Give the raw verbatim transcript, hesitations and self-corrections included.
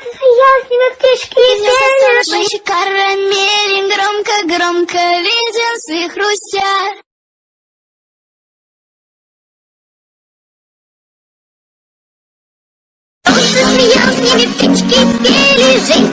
солнце смеялось, и над крышки пели. Слыши карамели, громко-громко леденцы хрустят. Солнце смеялось, с ними птички пели, жизнь